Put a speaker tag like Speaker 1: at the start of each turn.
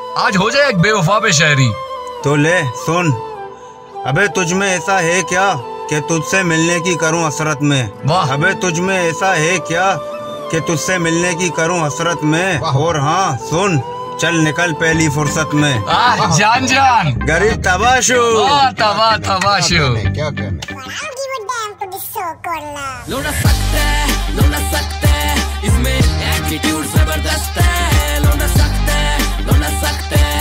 Speaker 1: आज हो जाए एक बेवफा पे शायरी।
Speaker 2: तो ले सुन। अबे तुझ में ऐसा है क्या कि तुझसे मिलने की करूं हसरत में।
Speaker 1: वाह।
Speaker 2: अबे तुझ में ऐसा है क्या कि तुझसे मिलने की करूं हसरत में। और हाँ सुन, चल निकल पहली फुर्सत में।
Speaker 1: जान जान
Speaker 2: गरीब तबाशु।
Speaker 1: तबाशु।
Speaker 3: क्या कहने
Speaker 4: लौटा सकते हैं इसमें एटीट्यूड जबरदस्त है। लौटा सकते हैं